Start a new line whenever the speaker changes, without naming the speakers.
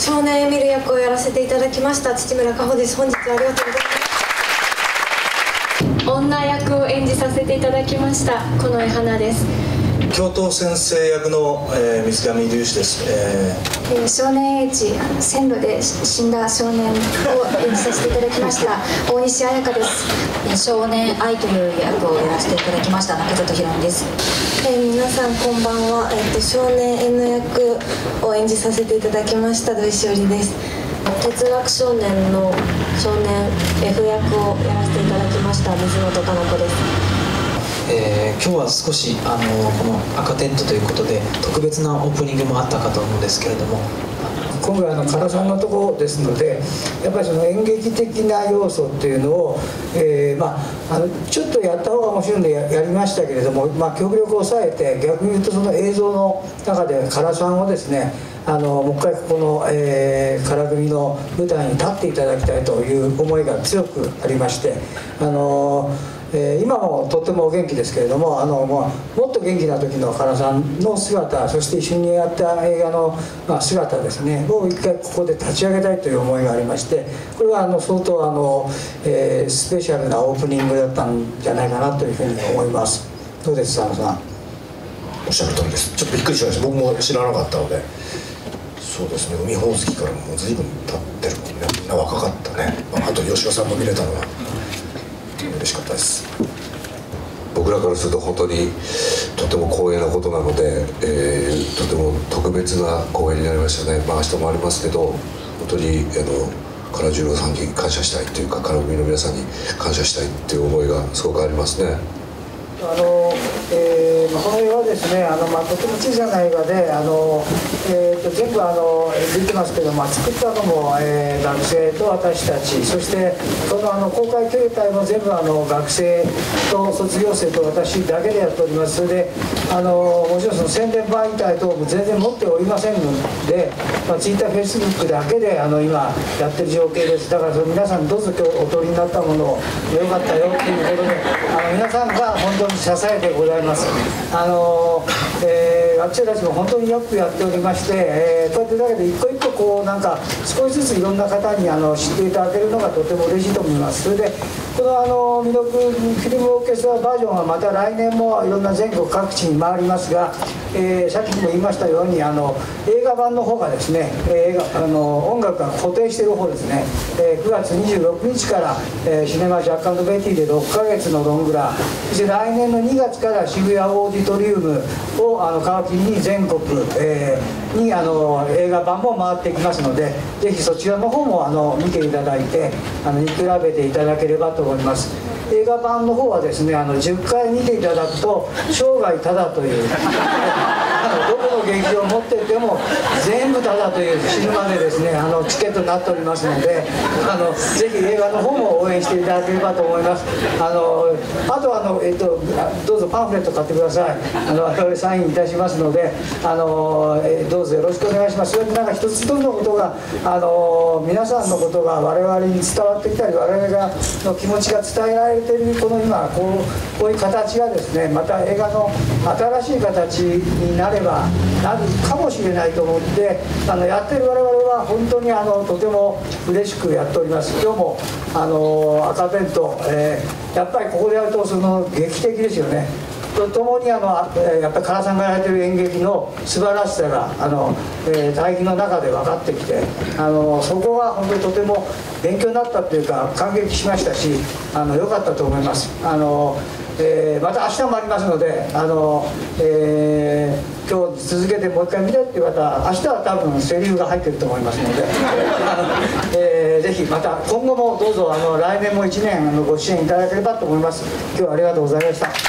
少年エミル役をやらせていただきました土村佳穂です。本日はありがとうございます。女役を演じさせていただきました近衛花です。
教頭先生役の、水上隆史です。
少年 H 線路で死んだ少年を演じさせていただきました大西彩香です。少年愛という役をやらせていただきました中里ひろみです。
皆さんこんばんは。少年 N 役を演じさせていただきました土井しおりです。哲学少年の少年 F 役をやらせていただきました水本かな子です。
今日は少しこの赤テントということで特別なオープニングもあったかと思うんですけれども、
今回唐さんのところですのでやっぱりその演劇的な要素っていうのを、ちょっとやった方が面白いんで やりましたけれども、極力抑えて逆に言うとその映像の中で唐さんをですねもう一回ここの、唐組の舞台に立っていただきたいという思いが強くありまして今もとってもお元気ですけれどももっと元気な時の唐さんの姿そして一緒にやった映画の、姿ですねを一回ここで立ち上げたいという思いがありましてこれは相当スペシャルなオープニングだったんじゃないかなというふうに思います。どうです佐野さん。
おっしゃる通りです。ちょっとびっくりしました。僕も知らなかったので。そうですね、海ほおずきからもう随分経ってるもんね。みんな若かったね。あと吉尾さんも見れたのは嬉しかったです。
僕らからすると本当にとても光栄なことなので、とても特別な公演になりましたね。明日もありますけど本当に唐十郎さんに感謝したいというか唐組の皆さんに感謝したいっていう思いがすごくありますね。
この映画はですねとても小さな映画で全部出てますけど、作ったのも、学生と私たちそしてその公開形態も全部学生と卒業生と私だけでやっております。それでもちろんその宣伝媒体等も全然持っておりませんので、ツイッターフェイスブックだけで今やってる情景です。だから皆さんどうぞ今日お取りになったものをよかったよっていうことで皆さんが本当に支えてございます。学生たちも本当によくやっておりまして、こうやってだけど一個一個こうなんか少しずついろんな方に知っていただけるのがとても嬉しいと思います。それでこの魅力フィルムオーケストラバージョンはまた来年もいろんな全国各地に回りますが、さっきも言いましたように映画版の方がですね音楽が固定している方ですね、9月26日から、シネマジャック&ベティで6ヶ月のロングラン、そして来年の2月から渋谷オーディトリウムを皮切りに全国、に映画版も回っていきますのでぜひそちらの方も見ていただいて見比べていただければと思います。映画版の方はですね10回見ていただくと生涯タダというどこの劇場を持っていても全部タダという死ぬまでですねチケットになっておりますのでぜひ映画の方も応援していただければと思います。あとどうぞパンフレット買ってください。我々サインいたしますのでどうぞよろしくお願いします。それでなんか一つ一つのことが皆さんのことが我々に伝わってきたり我々の気持ちが伝えられているこの今こういう形がですねまた映画の新しい形になるかもしれないと思ってやってる我々は本当にとても嬉しくやっております。今日も赤テント、やっぱりここでやるとその劇的ですよね。とともにやっぱり唐さんがやられてる演劇の素晴らしさが大義の中で分かってきてそこが本当にとても勉強になったっていうか感激しましたし良かったと思います。また明日もありますので今日続けてもう一回見てっていう方明日は多分セリフが入ってると思いますのでぜひまた今後もどうぞ来年も1年ご支援いただければと思います。今日はありがとうございました。